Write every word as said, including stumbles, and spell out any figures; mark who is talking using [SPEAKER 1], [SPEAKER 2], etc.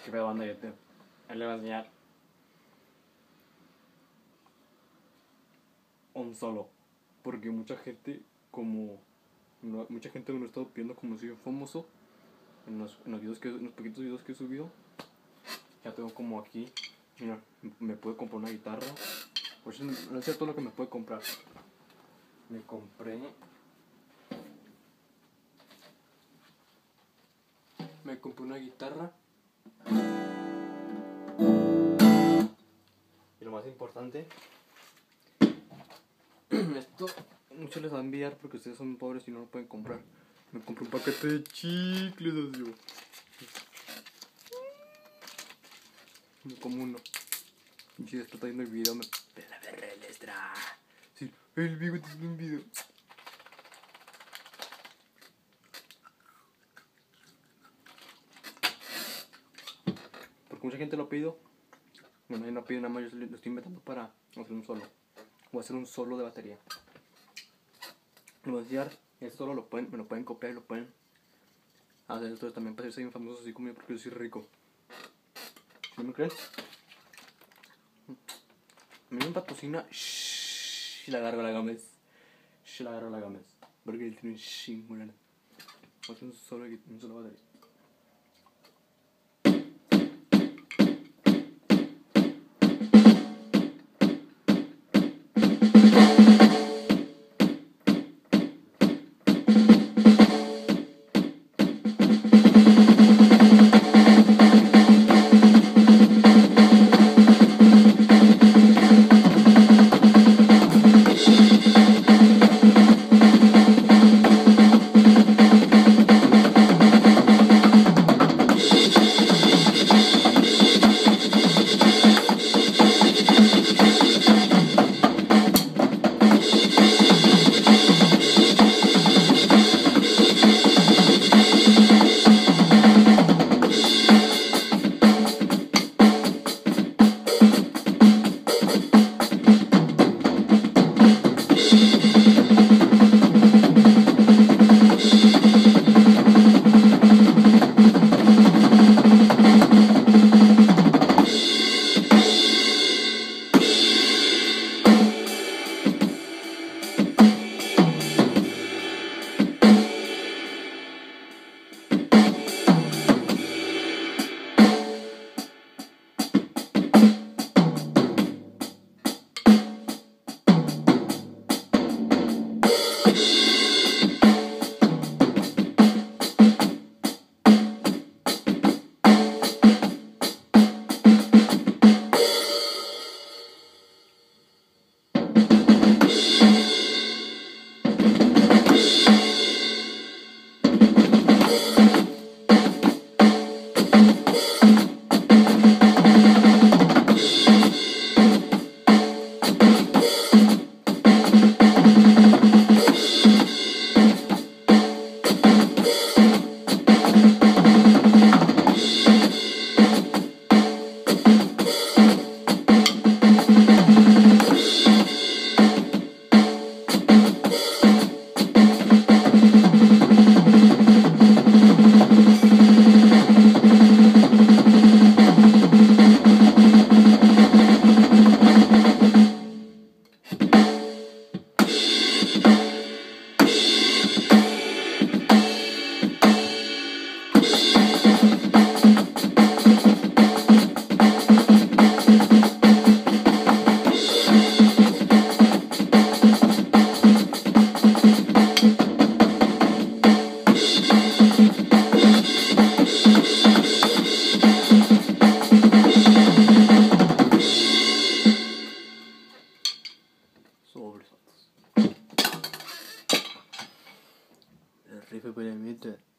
[SPEAKER 1] Que vea banda de YouTube. Él le va a enseñar un solo. Porque mucha gente, como. No, mucha gente me lo ha estado pidiendo como si yo famoso. En los, en los videos que, en los poquitos videos que he subido. Ya tengo como aquí. Mira, me pude comprar una guitarra. Pues no es cierto lo que me puede comprar. Me compré. Me compré una guitarra. Y lo más importante, esto muchos les va a enviar porque ustedes son pobres y no lo pueden comprar. Me compré un paquete de chicles, yo. Como uno. Y si está viendo el video, me. La verga el extra. Sí, el bigote es un video. Porque mucha gente lo ha pedido. Bueno, no pide nada más, yo lo estoy inventando para hacer un solo. Voy a hacer un solo de batería. Lo voy a enseñar. Este solo lo pueden, me lo pueden copiar y lo pueden hacer esto también para ser bien famosos así como yo, porque yo soy rico. ¿No me creen? A mí me patrocina Shhh, la Gárgola Gómez. Shhh, la Gárgola Gómez. Porque él tiene un chingo, lana. Voy a hacer un solo, un solo batería. Sobres. El rife para mí.